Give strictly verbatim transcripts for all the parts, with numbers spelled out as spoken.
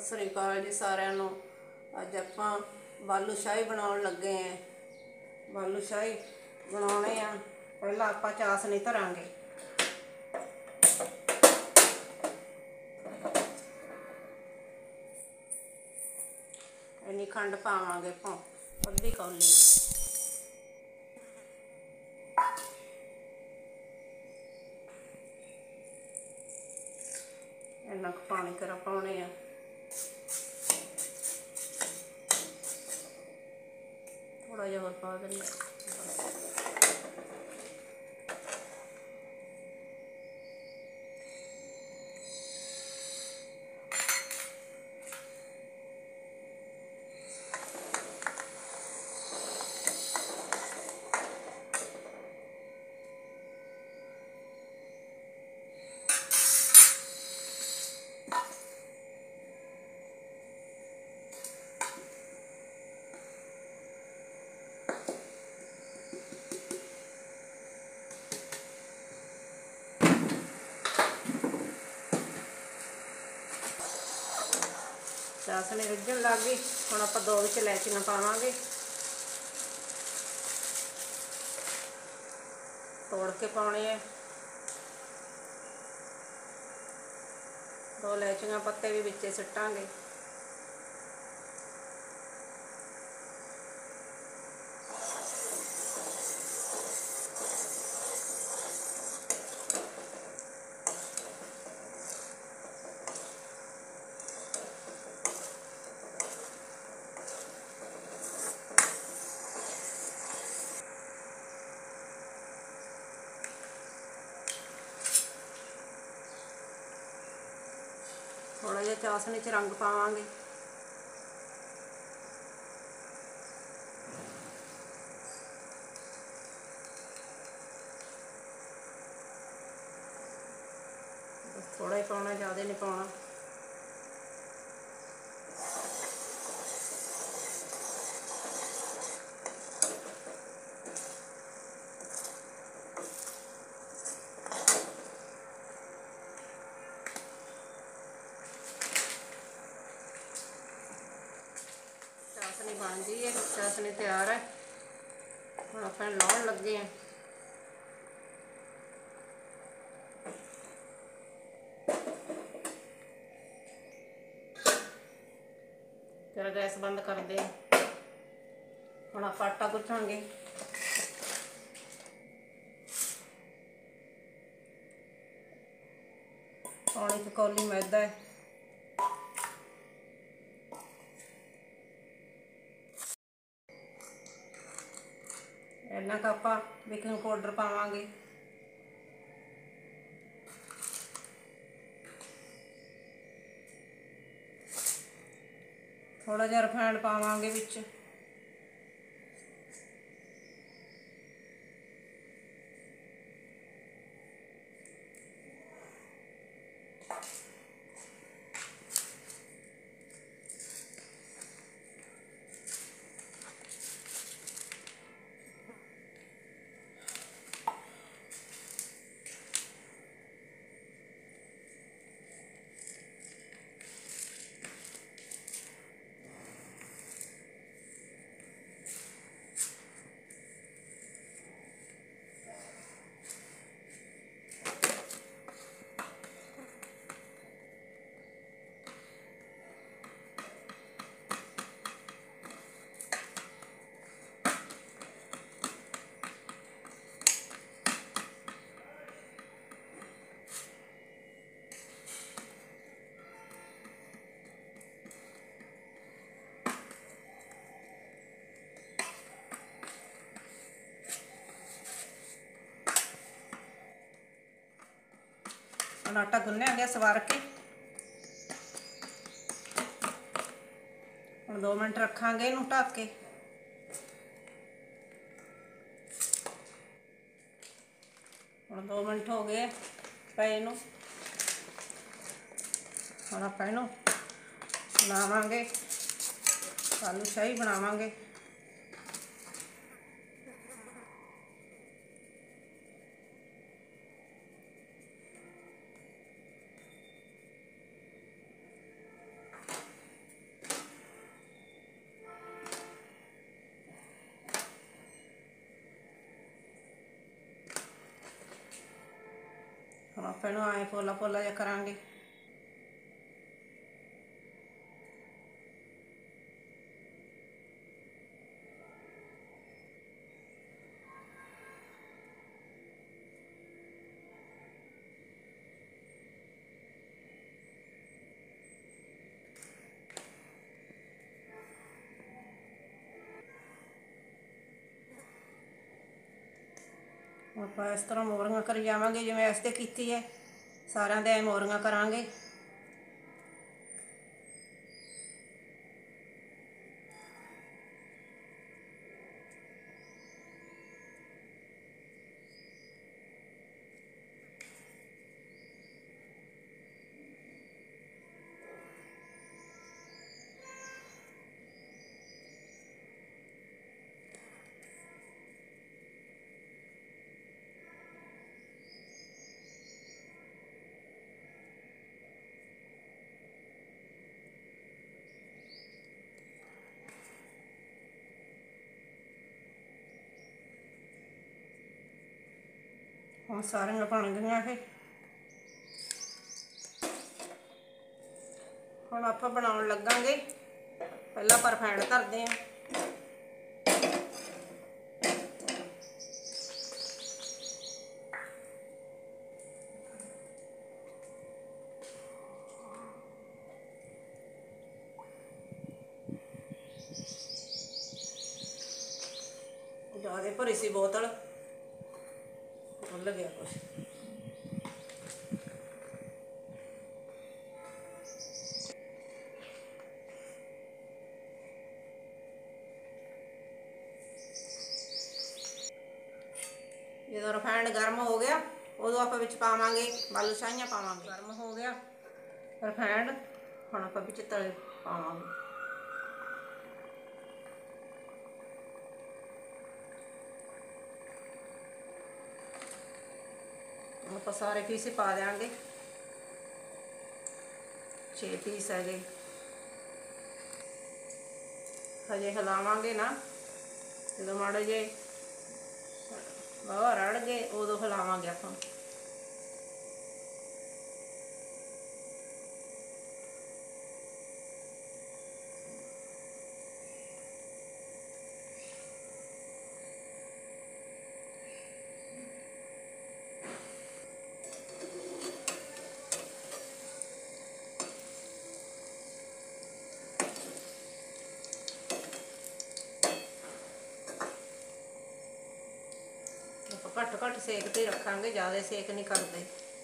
ਸ੍ਰੀ ਅਕਾਲ ਜੀ ਸਾਰਿਆਂ ਨੂੰ। ਅੱਜ ਆਪਾਂ ਬਾਲੂ ਸ਼ਾਹੀ ਬਣਾਉਣ ਲੱਗੇ ਆਂ। ਬਾਲੂ ਸ਼ਾਹੀ ਬਣਾਉਣੇ ਆ। ਪਹਿਲਾਂ ਆਪਾਂ ਚਾਸਣੀ ਧਰਾਂਗੇ। ਇੰਨੀ ਖੰਡ ਪਾਵਾਂਗੇ ਆਪਾਂ, ਅੱਧੀ ਕੌਲੀ। ਇੰਨਾ ਕੁ ਪਾਣੀ ਕਰਾ ਪਾਉਣੇ ਆ। थोड़ा जिहा और पा देंगे। चासनी रिझण लग गई। हुण आपां दो विच इलायचियां पावांगे, तोड़ के पाउणे आ। दो इलायचियां पत्ते भी विचे सिट्टांगे। थोड़ा जिहा चासनी च रंग पावांगे। थोड़ा ही पाउणा, ज़्यादा नहीं पाउणा। चासनी बन गई है, चासनी तैयार है। हम अपन लाउण लगे हैं। फिर गैस बंद कर दे। हम आप आटा गुथांगे। पौनी च कौली मैदा है। इन्ना क आपां बेकिंग पाउडर पावांगे। थोड़ा जिहा रिफाइंड पावांगे विच। आटा गुन्निया गया सवार के। हम दो मिनट रखांगे इनू ढक के। हम दो मिनट हो गए पे इनू। हम आप इनू बनावांगे, बालू शाही बनावांगे। ਆਪਾਂ ਇਹਨੂੰ ਐਂ ਪੋਲਾ ਪੋਲਾ ਜਿਹਾ ਕਰਾਂਗੇ। ਆਪਾਂ ਇਸ ਤਰ੍ਹਾਂ ਮੋਰੀਆਂ ਕਰੀ ਜਾਵਾਂਗੇ, ਜਿਵੇਂ ਇਸ ਤੇ ਕੀਤੀ ਹੈ ਸਾਰਿਆਂ ਦੇ ਮੋਰੀਆਂ ਕਰਾਂਗੇ। ਹੁਣ ਸਾਰੀਆਂ ਬਣ ਗਈਆਂ ਇਹ। ਹੁਣ ਆਪਾਂ ਬਣਾਉਣ ਲੱਗਾਂਗੇ। ਪਹਿਲਾਂ ਆਪਾਂ ਰਿਫਾਈਂਡ ਧਰਦੇ ਹਾਂ। ਜ਼ਿਆਦਾ ਭਰੀ ਸੀ ਬੋਤਲ, ਖੁੱਲ ਗਿਆ ਕੁਛ। ਜਦੋਂ ਰਿਫਾਈਂਡ ਗਰਮ ਹੋ ਗਿਆ ਉਦੋਂ ਆਪਾਂ ਵਿੱਚ ਪਾਵਾਂਗੇ ਬਾਲੂ ਸ਼ਾਹੀਆਂ ਪਾਵਾਂਗੇ। ਗਰਮ ਹੋ ਗਿਆ ਰਿਫਾਈਂਡ, ਹੁਣ ਆਪਾਂ ਵਿੱਚ ਤਲੇ ਪਾਵਾਂਗੇ। ਆਪਾਂ ਸਾਰੇ ਪੀਸ ਪਾ ਦੇਵਾਂਗੇ। ਛੇ ਪੀਸ ਹੈਗੇ। ਹਜੇ ਹਿਲਾਵਾਂਗੇ ਨਾ, ਜਦੋਂ ਮਾੜੇ ਜੇ ਬਾਹਰ ਰੜ ਗਏ ਉਦੋਂ ਹਿਲਾਵਾਂਗੇ ਆਪਾਂ। घट घट सेक ते रखांगे, ज़्यादा सेक नहीं करते।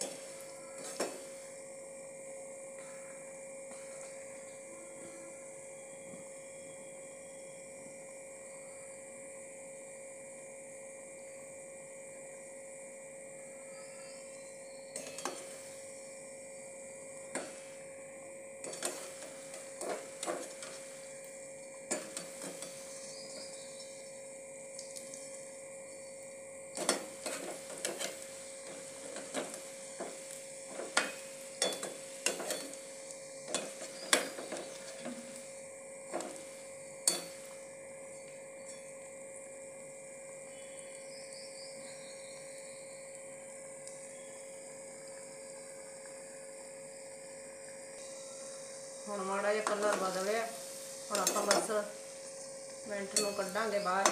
ਹੁਣ ਮਾੜਾ ਜਿਹਾ ਕਲਰ ਬਦਲਿਆ, ਹੁਣ ਆਪਾਂ ਬਸ ਮਿੰਟ ਨੂੰ ਕੱਢਾਂਗੇ ਬਾਹਰ।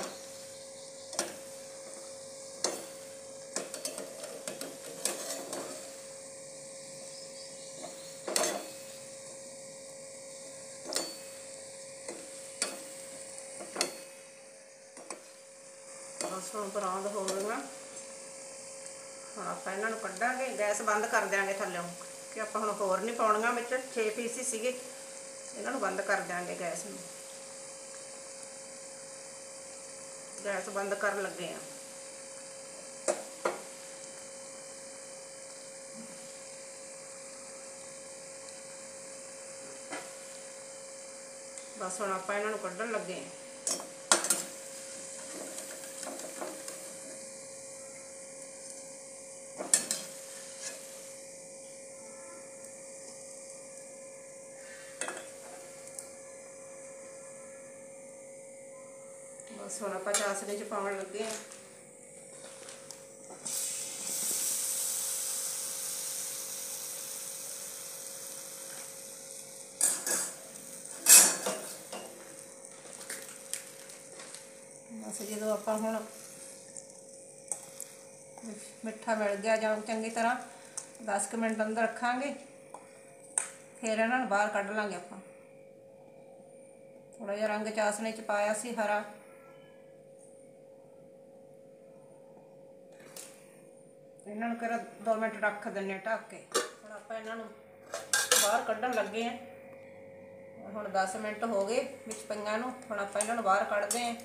बस हम परांद हो गई। हाँ आप इन्हों कढ़ांगे, गैस बंद कर देंगे थल्लों कि आप हम होर नहीं पाउणियां विच। छे पीस ही सीगे, इन्हों बंद कर देंगे गैस में। गैस बंद कर लगे हैं। बस हम आप इन्हों कढ़न लगे हैं। बस हम आप चासनी च पाउण लगे हैं। बस जो आप हुण मिठा मिल गया जां चंगी तरह दस क मिनट अंदर रखांगे, फिर इन्हां नूं बाहर कढ लांगे। आपां थोड़ा जिहा रंग चासणी च पाया सी हरा, इन्हां नूं कर दो मिनट रख दिंने ढक के। हुण आपां इन्हां नूं बाहर कढण लगे हैं। हुण दस मिनट हो गए विच पईआं नूं, हुण आपां इन्हां नूं बाहर कढदे हैं।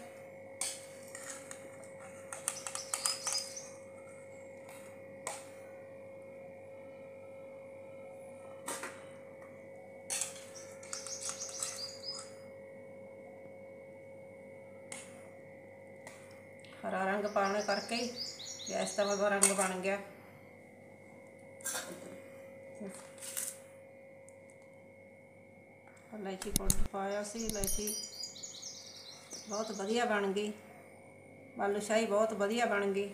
हरा रंग पाने करके ही गैस का वाला रंग बन गया। इलायची पाउडर पाया सी, इलायची बहुत वधिया बन गई, बालूशाही बहुत वधिया बन गई।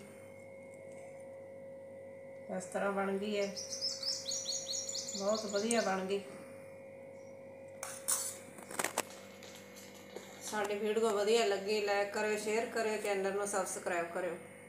इस तरह बन गई है, बहुत वधिया बन गई। साडी वीडियो वधिया लगी लाइक करो, शेयर करो, चैनल में सबसक्राइब करो।